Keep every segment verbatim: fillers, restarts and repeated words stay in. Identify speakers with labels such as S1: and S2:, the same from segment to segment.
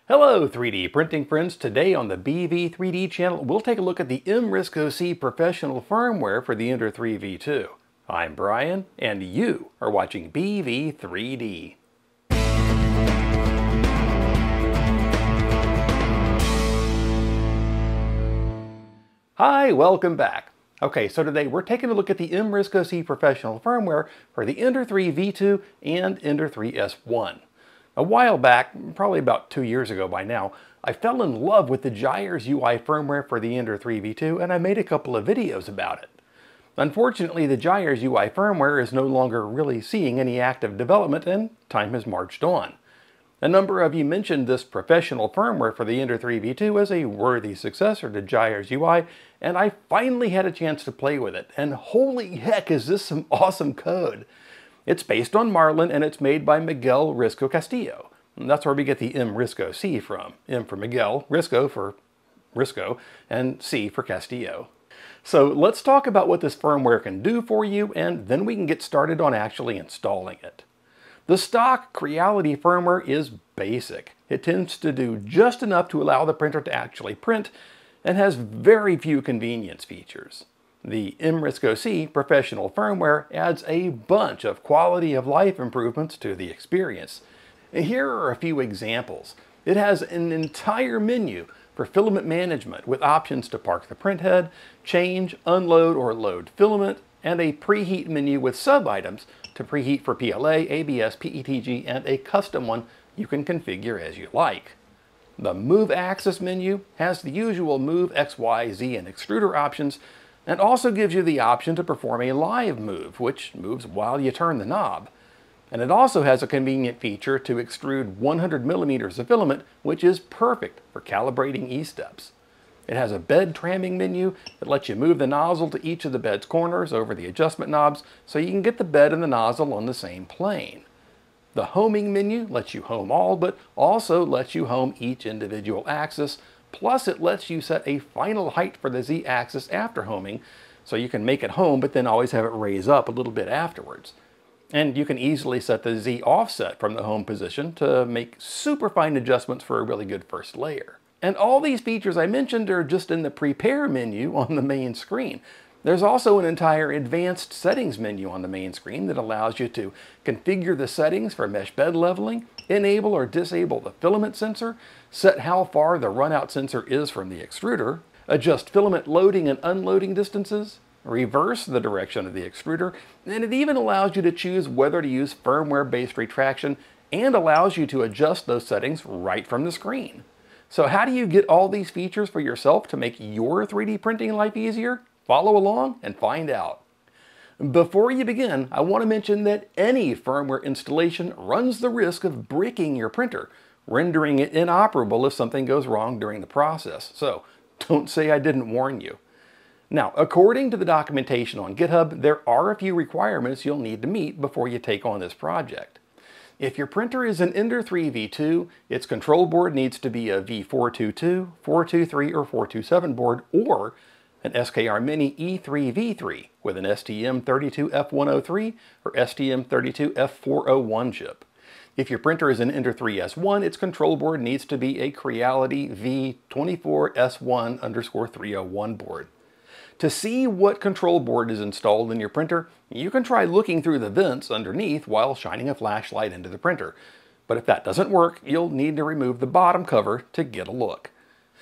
S1: Hello three D printing friends. Today on the B V three D channel, we'll take a look at the MRiscoC Professional Firmware for the Ender three V two. I'm Brian, and you are watching B V three D. Hi, welcome back. Okay, so today we're taking a look at the MRiscoC Professional Firmware for the Ender three V two and Ender three S one. A while back, probably about two years ago by now, I fell in love with the Gyres U I firmware for the Ender three V two, and I made a couple of videos about it. Unfortunately, the Gyres U I firmware is no longer really seeing any active development, and time has marched on. A number of you mentioned this professional firmware for the Ender three V two as a worthy successor to Gyres U I, and I finally had a chance to play with it, and holy heck is this some awesome code! It's based on Marlin, and it's made by Miguel Risco Castillo. And that's where we get the MRiscoC from. M for Miguel, Risco for Risco, and C for Castillo. So let's talk about what this firmware can do for you, and then we can get started on actually installing it. The stock Creality firmware is basic. It tends to do just enough to allow the printer to actually print, and has very few convenience features. The MRiscoC Professional Firmware adds a bunch of quality of life improvements to the experience. Here are a few examples. It has an entire menu for filament management with options to park the printhead, change, unload, or load filament, and a preheat menu with sub-items to preheat for P L A, A B S, P E T G, and a custom one you can configure as you like. The Move Axis menu has the usual Move X, Y, Z, and Extruder options, and also gives you the option to perform a live move, which moves while you turn the knob. And it also has a convenient feature to extrude one hundred millimeters of filament, which is perfect for calibrating E-steps. It has a bed tramming menu that lets you move the nozzle to each of the bed's corners over the adjustment knobs so you can get the bed and the nozzle on the same plane. The homing menu lets you home all, but also lets you home each individual axis. Plus, it lets you set a final height for the Z-axis after homing, so you can make it home, but then always have it raise up a little bit afterwards. And you can easily set the Z offset from the home position to make super fine adjustments for a really good first layer. And all these features I mentioned are just in the Prepare menu on the main screen. There's also an entire Advanced Settings menu on the main screen that allows you to configure the settings for mesh bed leveling, enable or disable the filament sensor, set how far the runout sensor is from the extruder, adjust filament loading and unloading distances, reverse the direction of the extruder, and it even allows you to choose whether to use firmware-based retraction and allows you to adjust those settings right from the screen. So how do you get all these features for yourself to make your three D printing life easier? Follow along and find out. Before you begin, I want to mention that any firmware installation runs the risk of breaking your printer, rendering it inoperable if something goes wrong during the process. So don't say I didn't warn you. Now, according to the documentation on GitHub, there are a few requirements you'll need to meet before you take on this project. If your printer is an Ender three V two, its control board needs to be a V four twenty-two, four twenty-three, or four twenty-seven board, or an S K R Mini E three V three with an S T M thirty-two F one oh three or S T M thirty-two F four oh one chip. If your printer is an Ender three S one, its control board needs to be a Creality V twenty-four S one underscore three oh one board. To see what control board is installed in your printer, you can try looking through the vents underneath while shining a flashlight into the printer. But if that doesn't work, you'll need to remove the bottom cover to get a look.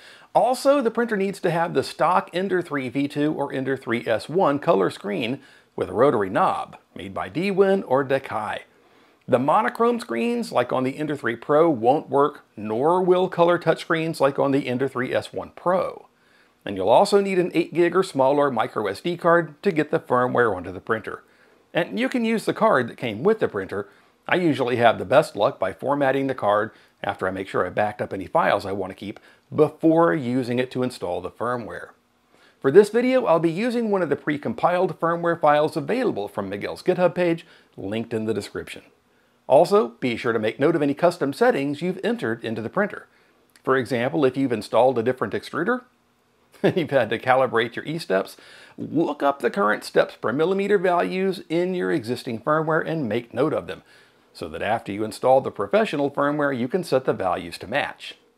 S1: Also, the printer needs to have the stock Ender three V two or Ender three S one color screen with a rotary knob, made by D Win or Dekai. The monochrome screens, like on the Ender three Pro, won't work, nor will color touchscreens like on the Ender three S one Pro. And you'll also need an eight gig or smaller micro S D card to get the firmware onto the printer. And you can use the card that came with the printer. I usually have the best luck by formatting the card after I make sure I backed up any files I want to keep before using it to install the firmware. For this video, I'll be using one of the precompiled firmware files available from Miguel's GitHub page, linked in the description. Also, be sure to make note of any custom settings you've entered into the printer. For example, if you've installed a different extruder, and you've had to calibrate your E-steps, look up the current steps per millimeter values in your existing firmware and make note of them, so that after you install the professional firmware, you can set the values to match.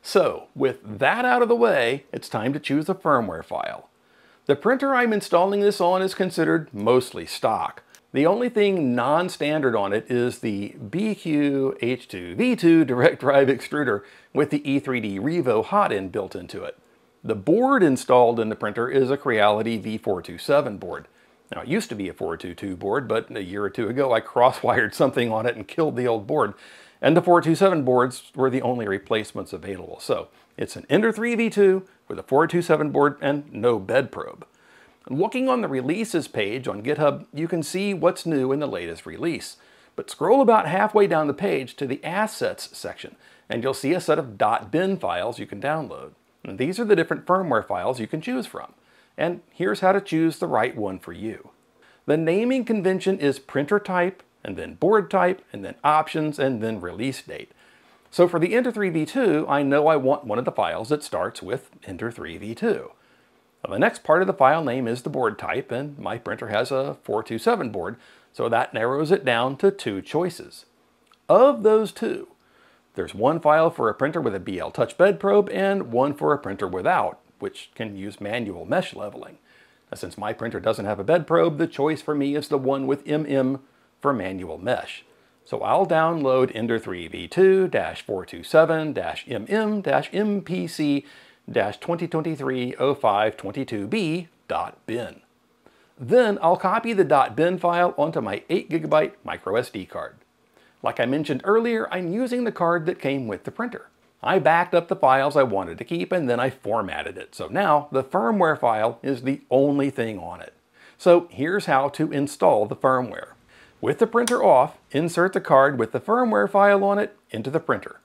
S1: So, with that out of the way, it's time to choose a firmware file. The printer I'm installing this on is considered mostly stock. The only thing non-standard on it is the B Q H two V two direct drive extruder with the E three D Revo hot end built into it. The board installed in the printer is a Creality V four twenty-seven board. Now, it used to be a four twenty-two board, but a year or two ago I cross-wired something on it and killed the old board, and the four twenty-seven boards were the only replacements available. So it's an Ender three V two with a four twenty-seven board and no bed probe. Looking on the releases page on GitHub, you can see what's new in the latest release. But scroll about halfway down the page to the Assets section, and you'll see a set of .bin files you can download. And these are the different firmware files you can choose from. And here's how to choose the right one for you. The naming convention is printer type, and then board type, and then options, and then release date. So for the Ender three V two, I know I want one of the files that starts with Ender three V two. Well, the next part of the file name is the board type, and my printer has a four twenty-seven board, so that narrows it down to two choices. Of those two, there's one file for a printer with a B L Touch bed probe and one for a printer without, which can use manual mesh leveling. Now, since my printer doesn't have a bed probe, the choice for me is the one with M M for manual mesh. So I'll download Ender three V two four twenty-seven M M M P C twenty twenty-three oh five twenty-two B .bin. Then I'll copy the .bin file onto my eight gigabyte micro S D card. Like I mentioned earlier, I'm using the card that came with the printer. I backed up the files I wanted to keep and then I formatted it. So now the firmware file is the only thing on it. So here's how to install the firmware. With the printer off, insert the card with the firmware file on it into the printer.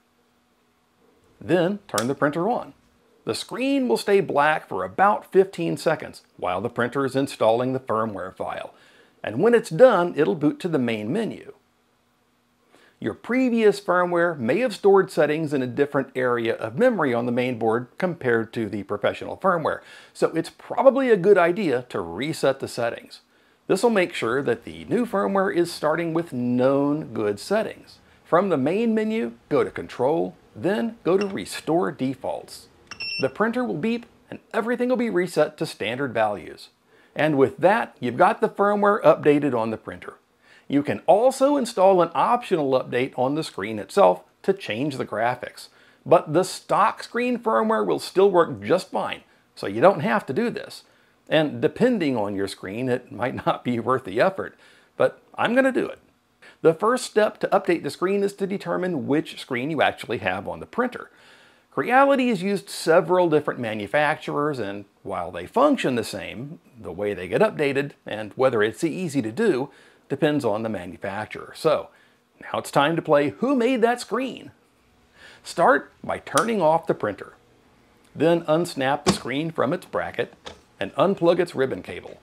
S1: Then turn the printer on. The screen will stay black for about fifteen seconds while the printer is installing the firmware file. And when it's done, it'll boot to the main menu. Your previous firmware may have stored settings in a different area of memory on the main board compared to the professional firmware, so it's probably a good idea to reset the settings. This will make sure that the new firmware is starting with known good settings. From the main menu, go to Control, then go to Restore Defaults. The printer will beep and everything will be reset to standard values. And with that, you've got the firmware updated on the printer. You can also install an optional update on the screen itself to change the graphics. But the stock screen firmware will still work just fine, so you don't have to do this. And depending on your screen, it might not be worth the effort, but I'm going to do it. The first step to update the screen is to determine which screen you actually have on the printer. Creality has used several different manufacturers, and while they function the same, the way they get updated and whether it's easy to do depends on the manufacturer. So now it's time to play Who Made That Screen? Start by turning off the printer. Then unsnap the screen from its bracket and unplug its ribbon cable.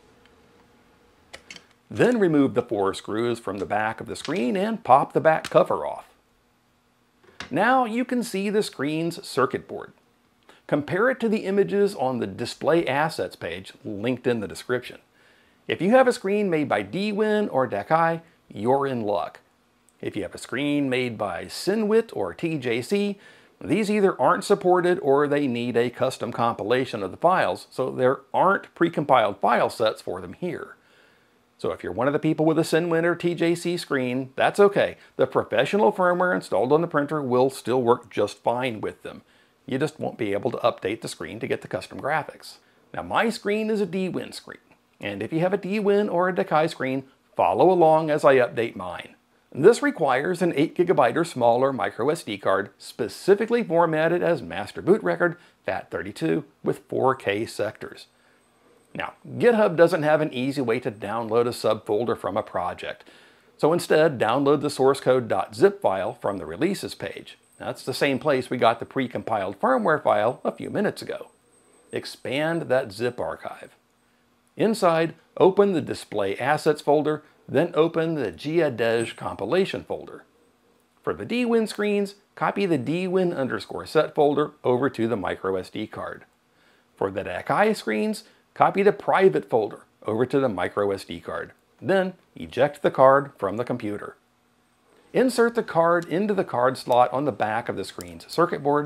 S1: Then remove the four screws from the back of the screen and pop the back cover off. Now you can see the screen's circuit board. Compare it to the images on the Display Assets page linked in the description. If you have a screen made by D Win or Dakai, you're in luck. If you have a screen made by Cinewit or T J C, these either aren't supported or they need a custom compilation of the files, so there aren't precompiled file sets for them here. So if you're one of the people with a Cinewit or T J C screen, that's okay. The professional firmware installed on the printer will still work just fine with them. You just won't be able to update the screen to get the custom graphics. Now my screen is a D Win screen, and if you have a D Win or a Dakai screen, follow along as I update mine. This requires an eight gigabyte or smaller micro S D card specifically formatted as master boot record FAT thirty-two with four K sectors. Now, GitHub doesn't have an easy way to download a subfolder from a project, so instead download the source code .zip file from the releases page. That's the same place we got the precompiled firmware file a few minutes ago. Expand that zip archive. Inside, open the Display Assets folder, then open the Giadej compilation folder. For the D Win screens, copy the D Win underscore set folder over to the micro S D card. For the Dakai screens, copy the private folder over to the micro S D card. Then eject the card from the computer. Insert the card into the card slot on the back of the screen's circuit board,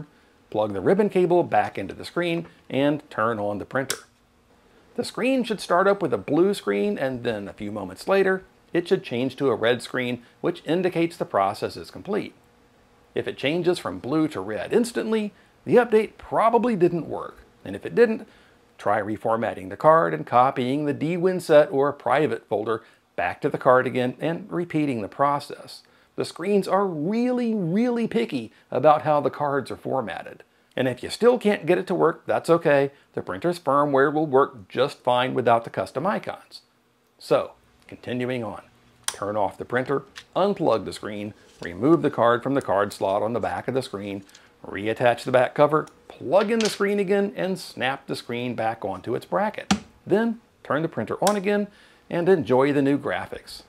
S1: plug the ribbon cable back into the screen, and turn on the printer. The screen should start up with a blue screen, and then a few moments later, it should change to a red screen, which indicates the process is complete. If it changes from blue to red instantly, the update probably didn't work, and if it didn't, try reformatting the card and copying the dwinset or private folder back to the card again and repeating the process. The screens are really, really picky about how the cards are formatted. And if you still can't get it to work, that's okay. The printer's firmware will work just fine without the custom icons. So, continuing on. Turn off the printer, unplug the screen, remove the card from the card slot on the back of the screen, reattach the back cover, plug in the screen again, and snap the screen back onto its bracket. Then, turn the printer on again and enjoy the new graphics.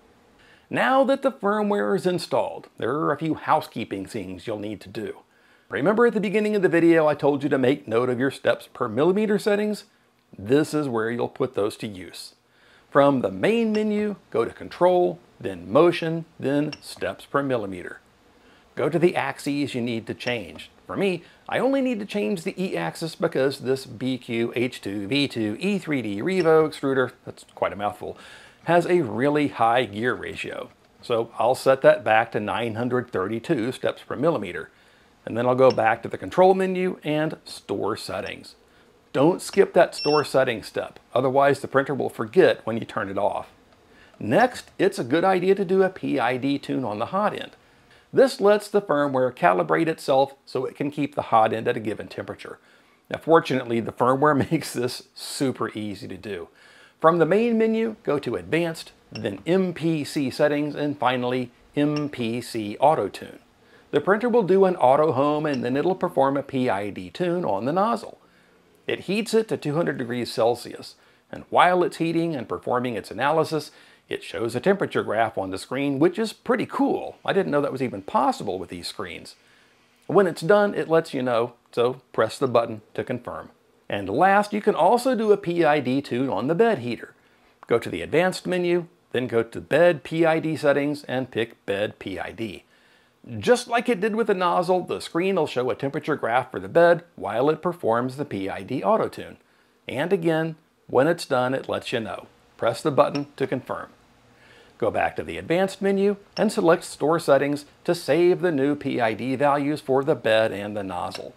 S1: Now that the firmware is installed, there are a few housekeeping things you'll need to do. Remember at the beginning of the video I told you to make note of your steps per millimeter settings? This is where you'll put those to use. From the main menu, go to Control, then Motion, then Steps per millimeter. Go to the axes you need to change. For me, I only need to change the E-axis because this B Q H two V two E three D Revo extruder, that's quite a mouthful, has a really high gear ratio. So I'll set that back to nine hundred thirty-two steps per millimeter. And then I'll go back to the Control menu and Store Settings. Don't skip that Store Settings step, otherwise the printer will forget when you turn it off. Next, it's a good idea to do a P I D tune on the hot end. This lets the firmware calibrate itself so it can keep the hot end at a given temperature. Now fortunately, the firmware makes this super easy to do. From the main menu, go to Advanced, then M P C Settings, and finally M P C Auto Tune. The printer will do an auto home and then it'll perform a P I D tune on the nozzle. It heats it to two hundred degrees Celsius, and while it's heating and performing its analysis, it shows a temperature graph on the screen, which is pretty cool. I didn't know that was even possible with these screens. When it's done, it lets you know, so press the button to confirm. And last, you can also do a P I D tune on the bed heater. Go to the Advanced menu, then go to Bed P I D Settings and pick Bed P I D. Just like it did with the nozzle, the screen will show a temperature graph for the bed while it performs the P I D auto tune. And again, when it's done, it lets you know. Press the button to confirm. Go back to the Advanced menu and select Store Settings to save the new P I D values for the bed and the nozzle.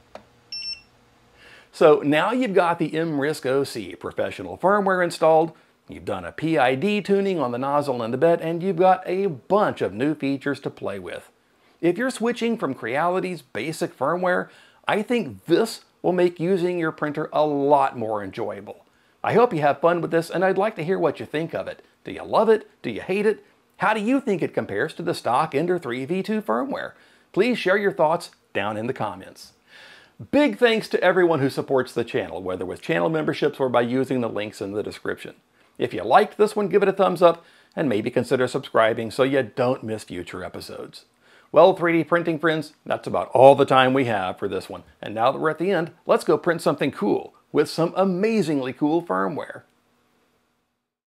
S1: So now you've got the MRiscoC Professional Firmware installed, you've done a P I D tuning on the nozzle and the bed, and you've got a bunch of new features to play with. If you're switching from Creality's basic firmware, I think this will make using your printer a lot more enjoyable. I hope you have fun with this, and I'd like to hear what you think of it. Do you love it? Do you hate it? How do you think it compares to the stock Ender three V two firmware? Please share your thoughts down in the comments. Big thanks to everyone who supports the channel, whether with channel memberships or by using the links in the description. If you liked this one, give it a thumbs up, and maybe consider subscribing so you don't miss future episodes. Well, three D printing friends, that's about all the time we have for this one. And now that we're at the end, let's go print something cool with some amazingly cool firmware.